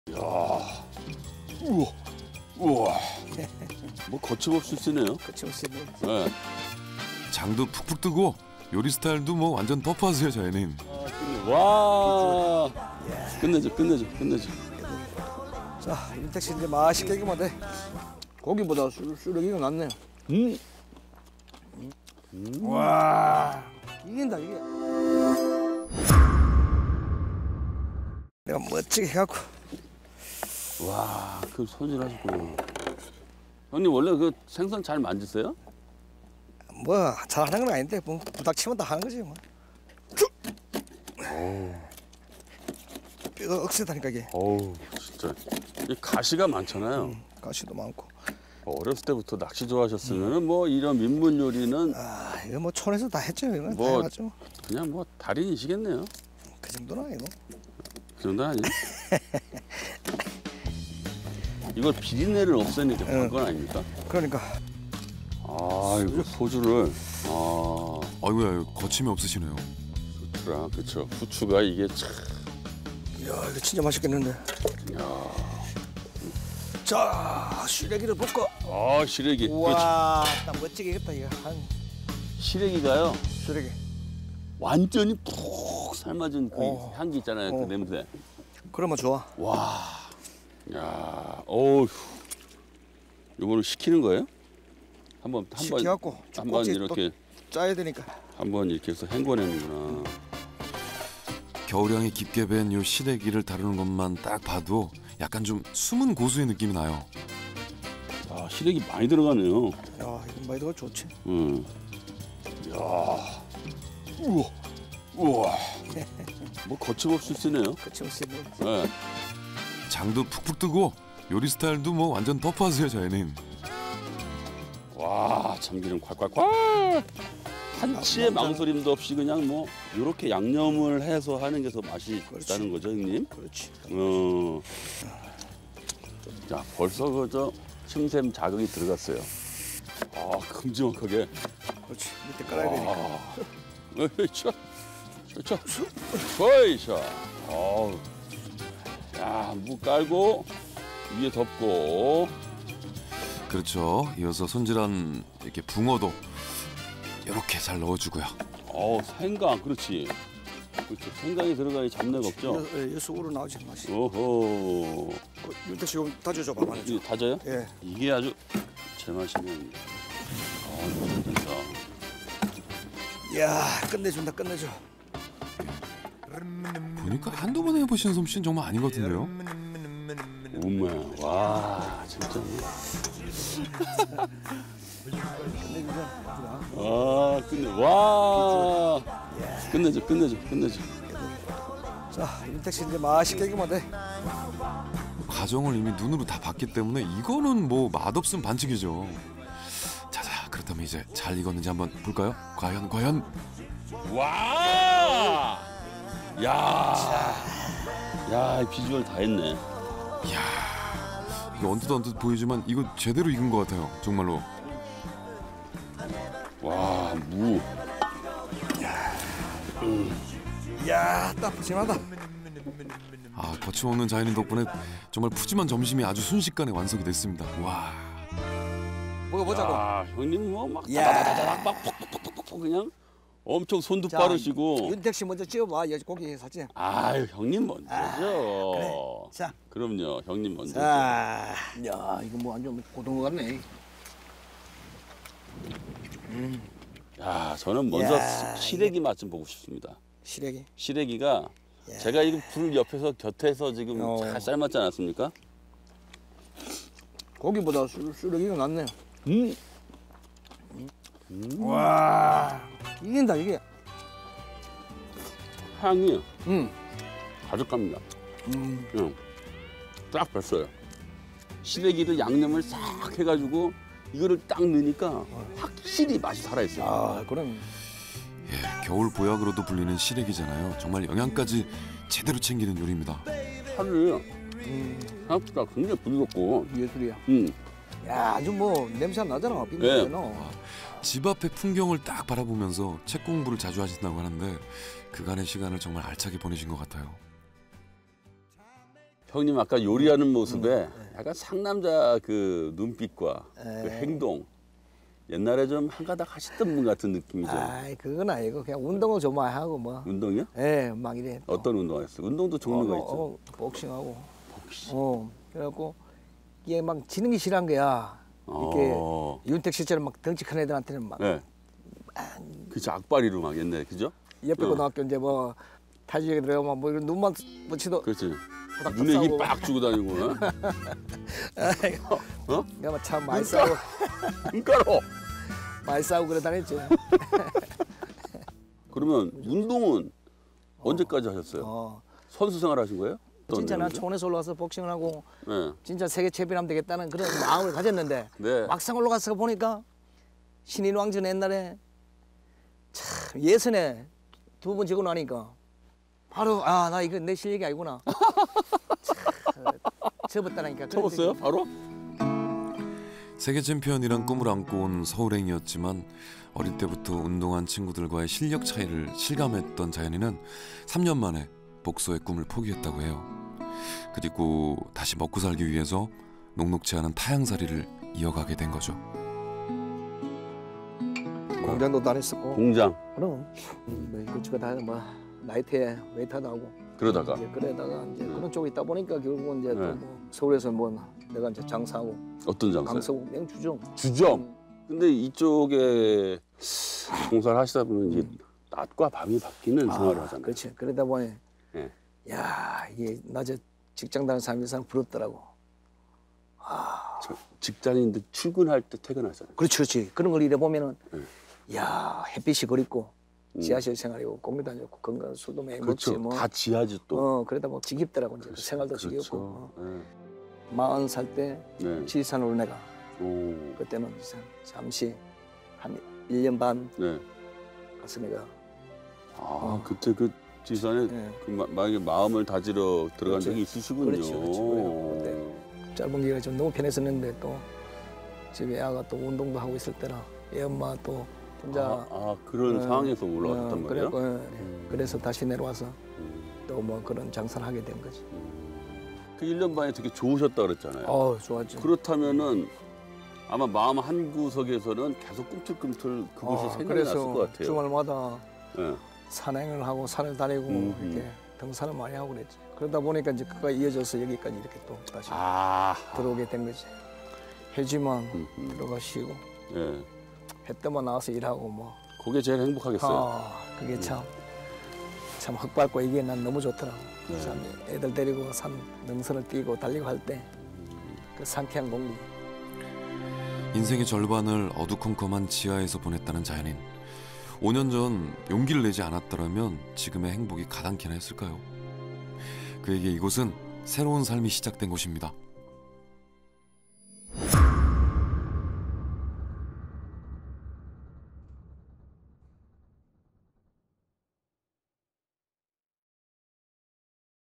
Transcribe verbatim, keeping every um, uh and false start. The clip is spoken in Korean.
이야, 우와, 우와. 뭐 거침없이 쓰네요. 거침없이. 네. 장도 푹푹 뜨고 요리 스타일도 뭐 완전 터프하세요, 자연님. 와, 끝내줘, 끝내줘, 끝내줘. 자, 윤택 씨 이제 맛있게 익으면 돼. 고기보다 수, 수력이가 낫네요. 음. 음. 와, 이긴다 이게. 내가 멋지게 해갖고. 와, 그 손질하셨구나. 형님 원래 그 생선 잘 만드세요? 뭐 잘하는 건 아닌데 뭐 부닥치면 다 하는 거지 뭐. 뼈가 억세다니까 이게. 어우, 진짜. 이 가시가 많잖아요. 음, 가시도 많고. 어렸을 때부터 낚시 좋아하셨으면 뭐 이런 민물 요리는 아 이거 뭐 촌에서 다 했죠 이거. 뭐 다 해봤죠. 그냥 뭐 달인이시겠네요. 그 정도는 아니고. 그 정도는 아니에요? 이걸 비린내를 없애니까 그런 건 아닙니까? 그러니까. 아, 이거 소주를. 아, 아이고야, 거침이 없으시네요. 좋더라. 그쵸. 후추가 이게 참. 야 이거 진짜 맛있겠는데. 야. 자 시래기를 볶아. 아, 시래기. 우와 딱 멋지게 익었다 이거. 한 시래기가요. 시래기. 완전히 푹 삶아진 그 어. 향기 있잖아요. 그 어. 냄새. 그러면 좋아. 와. 야. 어휴. 이거를 식히는 거예요? 한번 한번 식혀갖고 한번 꼭지 이렇게 또 짜야 되니까. 한번 이렇게 해서 헹궈내는구나. 겨울향이 깊게 밴 요 시래기를 다루는 것만 딱 봐도 약간 좀 숨은 고수의 느낌이 나요. 아, 시래기 많이 들어가네요. 야 이거 많이 들어가 좋지. 응. 야. 우와. 우와. 뭐 거침없이 쓰네요. 거침없이. 네. 장도 푹푹 뜨고 요리 스타일도 뭐 완전 터프하세요, 자연님. 와, 참기름 콸콸콸. 한치의 망설임도 없이 그냥 뭐 이렇게 양념을 해서 하는 게 더 맛이 그렇지. 있다는 거죠, 형님? 그렇지. 어. 자, 벌써 그저 침샘 자극이 들어갔어요. 아, 큼지막하게. 그렇지. 밑에 깔아야 되니까. 아. 으이차. 차. 으이차. 어우. 야, 무 깔고 위에 덮고. 그렇죠. 이어서 손질한 이렇게 붕어도 이렇게 잘 넣어주고요. 어, 생강, 그렇지. 그렇죠. 생강이 들어가야 잡내가 없죠. 이 속으로 나오지 맛이. 오호. 윤택 씨 좀 다져줘 봐. 이게 다져요? 예. 이게 아주 제맛이면. 아, 너무 된다. 이야 끝내준다 끝내줘. 보니까 한두 번 해보신 솜씨는 정말 아닌 것 같은데요. 오메, 와, 진짜. 끝내주자. 아, 끝내. 와. 끝내줘, 끝내줘, 끝내줘. 자 윤택 씨 이제 맛있게 익으면 돼. 과정을 이미 눈으로 다 봤기 때문에 이거는 뭐 맛없음 반칙이죠. 자자, 그렇다면 이제 잘 익었는지 한번 볼까요? 과연 과연. 와. 야. 야, 비주얼 다 했네. 이야, 이거 언뜻 언뜻 보이지만 이거 제대로 익은 것 같아요, 정말로. 와, 무. 이야 딱 푸짐하다. 아, 거침없는 자연인 덕분에 정말 푸짐한 점심이 아주 순식간에 완성이 됐습니다. 와. 먹어보자고. 아, 형님 뭐막 야. 다다다다닥 막 푹푹푹푹 그냥 엄청 손도 자, 빠르시고. 윤택 씨 먼저 찍어봐. 여기 고기 사진. 아유, 형님 먼저죠. 그래. 자. 그럼요, 형님 먼저. 자. 야 이거 뭐 완전 고등어 같네. 야, 저는 먼저 야, 시래기 맛 좀 보고 싶습니다. 시래기. 시래기가 야. 제가 이거 불 옆에서 곁에서 지금 어. 잘 삶았지 않았습니까? 고기보다 수, 수력이가 낫네요. 음. 와 이긴다 이게. 향이 음. 가득합니다. 음. 응. 딱 뱄어요. 시래기를 양념을 싹 해가지고 이거를 딱 넣으니까 확실히 맛이 살아있어요. 아 그럼. 예, 겨울 보약으로도 불리는 시래기잖아요. 정말 영양까지 제대로 챙기는 요리입니다. 살을 음. 생각보다 굉장히 부드럽고. 예술이야. 음. 야 아주 뭐 냄새 안 나잖아. 네. 빈대너. 집 앞의 풍경을 딱 바라보면서 책 공부를 자주 하신다고 하는데 그간의 시간을 정말 알차게 보내신 것 같아요. 형님 아까 요리하는 모습에 음, 약간 상남자 그 눈빛과 그 에. 행동 옛날에 좀 한가닥 하시던 분 같은 느낌이죠. 아이 그건 아니고 그냥 운동을 좀 많이 하고 뭐. 운동이요? 예, 막 이래. 또. 어떤 운동하셨어요? 운동도 종류가 어, 있죠. 어, 복싱하고. 복싱. 어, 그래갖고 이게 막 지는 게 싫은 거야. 이렇게 어. 윤택 씨처럼 막 덩치 큰 애들한테는 막 네. 그죠 악바리로 막 옛날에 그죠? 옆에 어. 고등학교 이제 뭐 타지에 들어가면 뭐 이런 눈만 붙이도 그렇지. 부닥부닥 눈에 힘 싸우고. 빡 주고 다니고. 어? 어? 내가 막참 많이 싸우고 눈가로. 많이 싸우고 그래 다녔지. 그러면 운동은 언제까지 하셨어요? 어. 선수 생활 하신 거예요? 어떤 진짜 난 내용이죠? 촌에서 올라와서 복싱을 하고 네. 진짜 세계 챔피언 하면 되겠다는 그런 마음을 가졌는데 네. 막상 올라가서 보니까 신인왕전 옛날에 참 예선에 두 번 지고 나니까 바로 아 나 이거 내 실력이 아니구나. 참, 접었다니까. 접었어요? 바로? 세계 챔피언이란 꿈을 안고 온 서울행이었지만 어릴 때부터 운동한 친구들과의 실력 차이를 실감했던 자연이는 삼 년 만에 복서의 꿈을 포기했다고 해요. 그리고 다시 먹고 살기 위해서 녹록지 않은 타향살이를 이어가게 된 거죠. 공장도 다녔었고. 공장. 그럼 뭐 이것저것 다뭐 나이트에 웨이터도 하고. 그러다가 이제 그러다가 이제 그런 쪽에 있다 보니까 결국은 이제 네. 또 뭐 서울에서 뭐 내가 이제 장사하고 어떤 장사? 강서구 명주점. 주점. 근데 이쪽에 공사를 하시다 보면 이제 낮과 밤이 바뀌는 생활을 하잖아요. 그렇지. 그러다 보니 예. 야 이게 낮에 직장 다니는 사람이 상 부럽더라고. 저 직장인들 출근할 때 퇴근하잖아요. 그렇지, 그렇지. 그런 걸 이래 보면은 네. 야 햇빛이 그립고 음. 지하철 생활이고 공기 다니고 건강 술도 많이 그렇죠. 먹지 뭐. 다 지하지 또. 어 그러다 뭐 지겹더라고 이제 그렇죠. 생활도 그렇죠. 지겹고. 어. 네. 마흔 살 때 네. 지산으로 내가 오. 그때는 이제 잠시 한 일 년 반 네. 가서 내가 아 어. 그때 그 지산에 예, 그 마, 만약에 마음을 다지러 들어간 그렇죠. 적이 있으시군요. 그렇지, 그렇지. 그래요. 짧은 기간이 좀 너무 편했었는데 또 집에 애가 또 운동도 하고 있을 때라 애 엄마 또 혼자 아, 아 그런 어, 상황에서 올라왔단 어, 말이에요? 그래고, 예, 음. 그래서 다시 내려와서 음. 또 뭐 그런 장사를 하게 된 거지. 그 일 년 반이 되게 좋으셨다 그랬잖아요. 어 좋았지. 그렇다면은 아마 마음 한 구석에서는 계속 꿈틀꿈틀 그곳이 어, 생각이 그래서 났을 것 같아요. 주말마다 예. 산행을 하고 산을 다니고 음, 이렇게 등산을 많이 하고 그랬지. 그러다 보니까 이제 그가 이어져서 여기까지 이렇게 또 다시 아. 들어오게 된 거지. 해지만 음, 음. 들어가 쉬고 예. 해 때만 나와서 일하고 뭐. 그게 제일 행복하겠어요. 아 그게 참 참 흙밟고 이게 난 너무 좋더라고. 네. 참 애들 데리고 산 능선을 뛰고 달리고 할 때 그 상쾌한 공기. 인생의 절반을 어두컴컴한 지하에서 보냈다는 자연인. 오 년 전 용기를 내지 않았더라면 지금의 행복이 가당키나 했을까요? 그에게 이곳은 새로운 삶이 시작된 곳입니다.